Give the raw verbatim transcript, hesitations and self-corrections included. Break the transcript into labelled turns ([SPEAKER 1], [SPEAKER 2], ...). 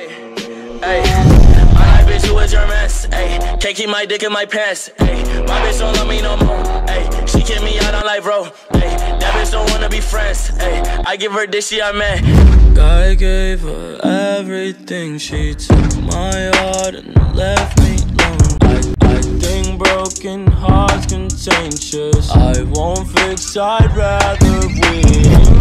[SPEAKER 1] Hey, hey, my life bitch, you was your mess. Hey, can't keep my dick in my pants. Hey, my bitch don't love me no more. Hey, she kicked me out on life, bro. Hey, that bitch don't wanna be friends. Hey, I give her this, she I met.
[SPEAKER 2] I gave her everything. She took my heart and left me alone. I, I think broken hearts contagious. I won't fix, I'd rather win.